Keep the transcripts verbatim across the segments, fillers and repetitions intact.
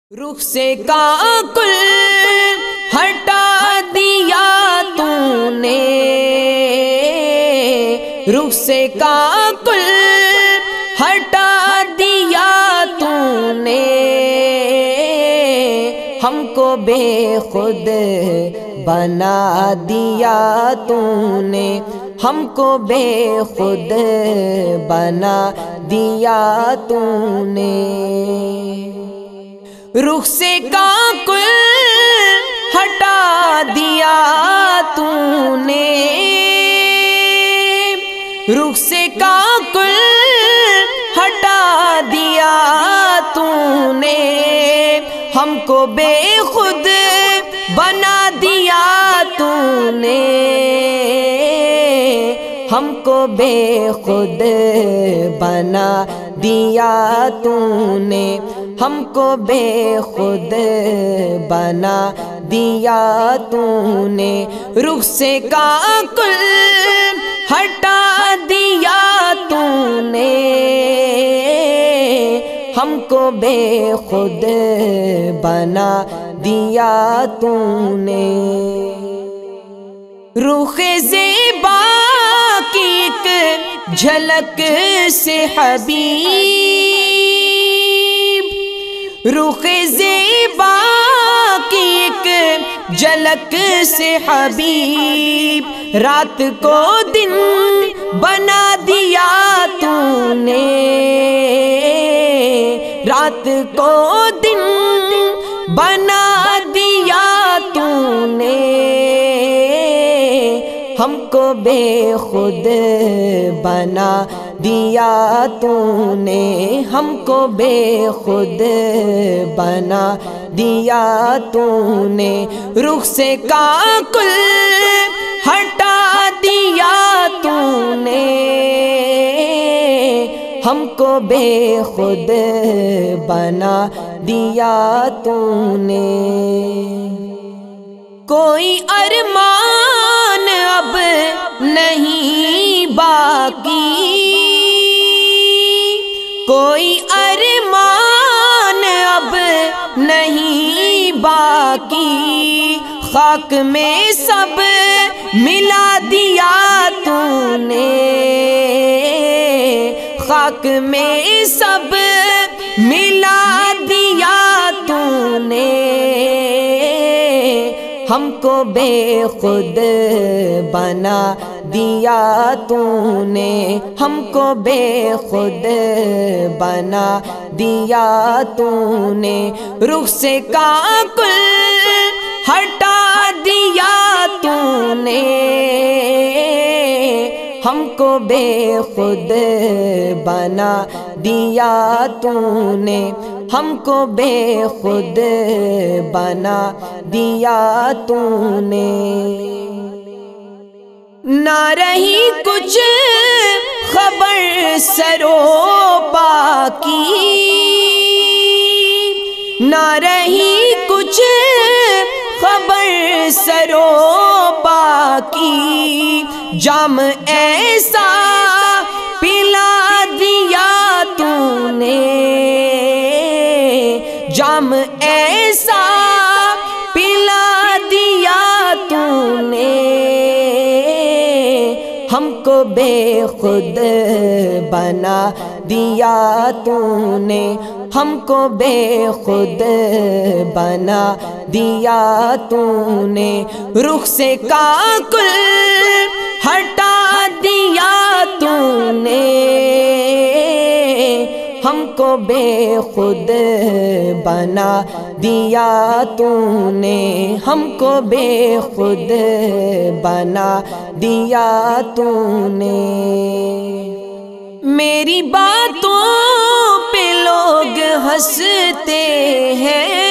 رخ سے کاکل ہٹا دیا تو نے، رخ سے کاکل ہٹا دیا تو نے، ہم کو بے خود بنا دیا تو نے، ہم کو بے خود بنا دیا تو نے۔ رخ سے کاکل ہٹا دیا تو نے، رخ سے کاکل ہٹا دیا تو نے، ہم کو بے خود بنا دیا تو نے، ہم کو بے خود بنا دیا تو نے، ہم کو بے خود بنا دیا تو نے۔ رخ سے کاکل ہٹا دیا تو نے، ہم کو بے خود بنا دیا تو نے۔ رخ زیبا کی ایک جھلک سے حبیب، رخ زیبا کی ایک جھلک سے حبیب، رات کو دن بنا دیا تو نے، رات کو دن بنا دیا تو نے، ہم کو بے خود بنا دیا تو نے، ہم کو بے خود بنا دیا تو نے۔ رخ سے کاکل ہٹا دیا تو نے، ہم کو بے خود بنا دیا تو نے۔ کوئی ارمان اب نہیں باقی، کوئی ارمان اب نہیں باقی، خاک میں سب ملا دیا تو نے، خاک میں سب ملا دیا تو نے، ہم کو بے خود بنا دیا تو نے، ہم کو بے خود بنا دیا تو نے۔ رخ سے کاکل ہٹا دیا تو نے، ہم کو بے خود بنا دیا تو نے، ہم کو بے خود بنا دیا تو نے۔ نہ رہی کچھ خبر سروپا کی، نہ رہی کچھ خبر سروپا کی، جام ایسا پلا دیا تو نے، جام ایسا پلا دیا تو نے، ہم کو بے خود بنا دیا تو نے، ہم کو بے خود بنا دیا تو نے۔ رخ سے کاکل ہٹا دیا تو نے، ہم کو بے خود بنا دیا تو نے، ہم کو بے خود بنا دیا تو نے۔ میری باتوں پہ لوگ ہنستے ہیں،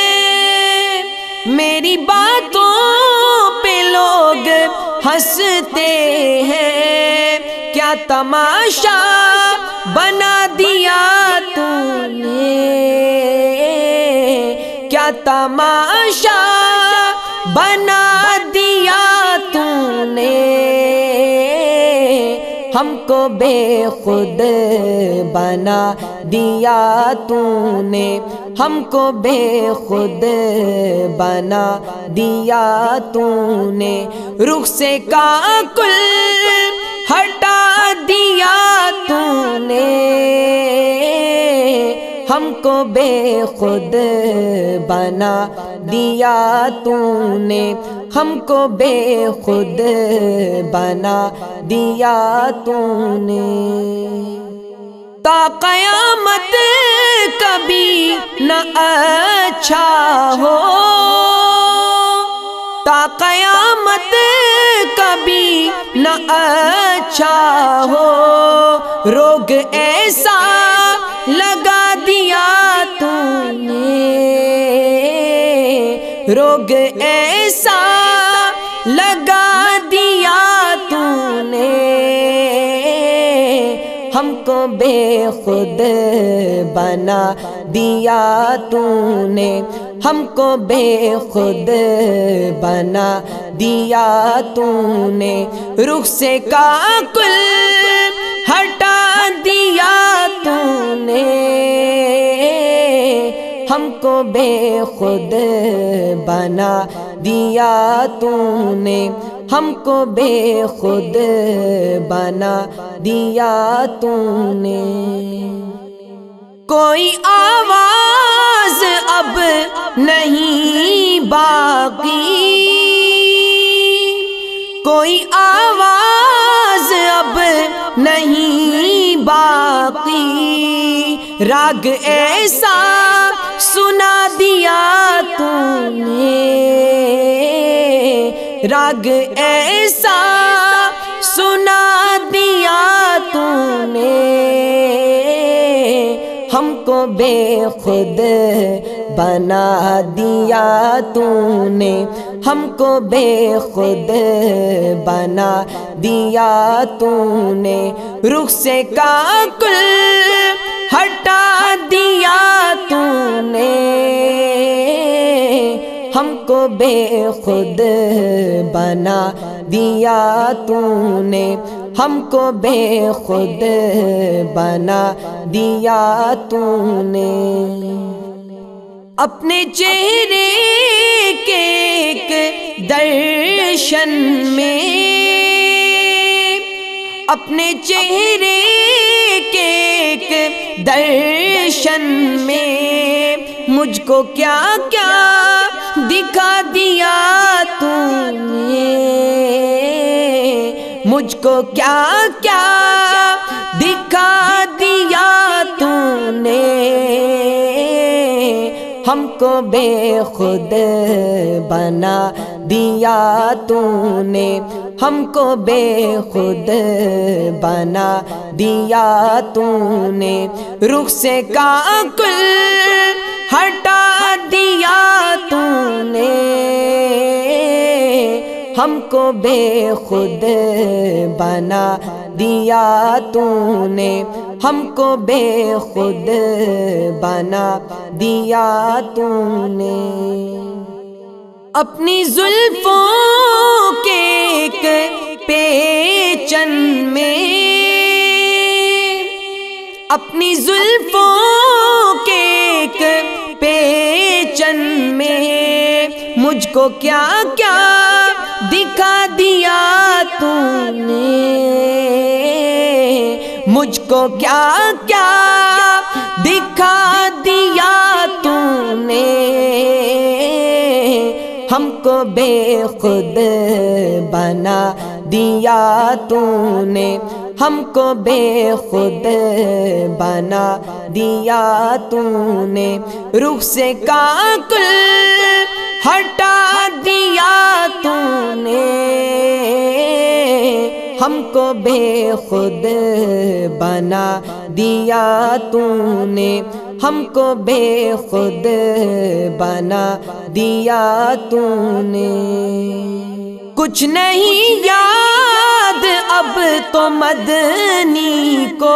میری باتوں پہ لوگ ہنستے ہیں، کیا تماشا بنا دیا تو نے، کیا تماشا بنا دیا تو نے، ہم کو بے خود بنا دیا تو نے، ہم کو بے خود بنا دیا تو نے، رخ سے کاکل ہٹا دیا تو نے، ہم کو بے خود بنا دیا تو نے، ہم کو بے خود بنا دیا تو نے۔ تا قیامت کبھی نہ اچھا ہو، تا قیامت کبھی نہ اچھا ہو، روگ ایسا لگا دیا تو نے، روگ ایسا لگا دیا تو نے، ہم کو بے خود بنا دیا تو نے، ہم کو بے خود بنا دیا تو نے، رخ سے کاکل ہٹا دیا تو نے، ہم کو بے خود بنا دیا تو نے، ہم کو بے خود بنا دیا تو نے۔ کوئی آواز اب نہیں باقی، کوئی آواز اب نہیں باقی، راگ ایسا سنا دیا تو نے، راگ ایسا سنا دیا تو نے، ہم کو بے خود بنا دیا تو نے، ہم کو بے خود بنا دیا تو نے، رخ سے کاکل ہٹا دیا تو نے، ہم کو بے خود بنا دیا تو نے، ہم کو بے خود بنا دیا تو نے۔ اپنے چہرے کے ایک درشن میں، اپنے چہرے کے ایک درشن میں، مجھ کو کیا کیا دکھا دیا تو نے، مجھ کو کیا کیا دکھا دیا تو نے، ہم کو بے خود بنا دیا تو نے، ہم کو بے خود بنا دیا تو نے، رخ سے کاکل ہٹا دیا تو نے، ہم کو بے خود بنا دیا تو نے، ہم کو بے خود بنا دیا تو نے۔ اپنی زلفوں کے ایک پیچن میں، اپنی زلفوں کے ایک پیچن میں، مجھ کو کیا کیا دکھا دیا تو نے، مجھ کو کیا کیا دکھا دیا تو نے، ہم کو بے خود بنا دیا تو نے، ہم کو بے خود بنا دیا تو نے، رخ سے کاکل ہٹا دیا تو نے، ہم کو بے خود بنا دیا تو نے، ہم کو بے خود بنا دیا تو نے۔ کچھ نہیں یاد اب تو مدنی کو،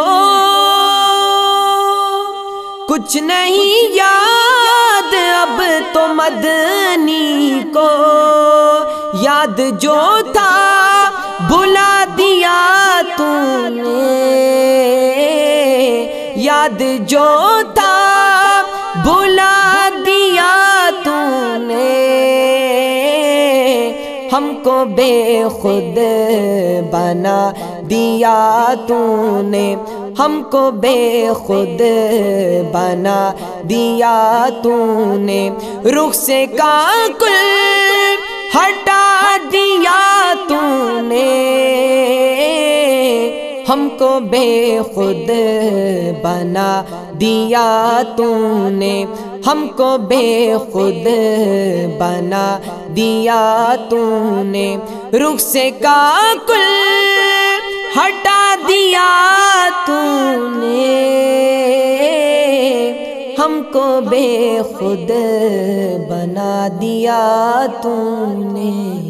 کچھ نہیں یاد اب تو مدنی کو، یاد جو تھا بھلا دیا تو نے، یاد جو تھا بھلا دیا تو نے، ہم کو بے خود بنا دیا تو نے، ہم کو بے خود بنا دیا تو نے، رخ سے کاکل ہٹا دیا تو نے، ہم کو بے خود بنا دیا تو نے، ہم کو بے خود بنا دیا تو نے، رخ سے کاکل ہٹا دیا تو نے، ہم کو بے خود بنا دیا تو نے۔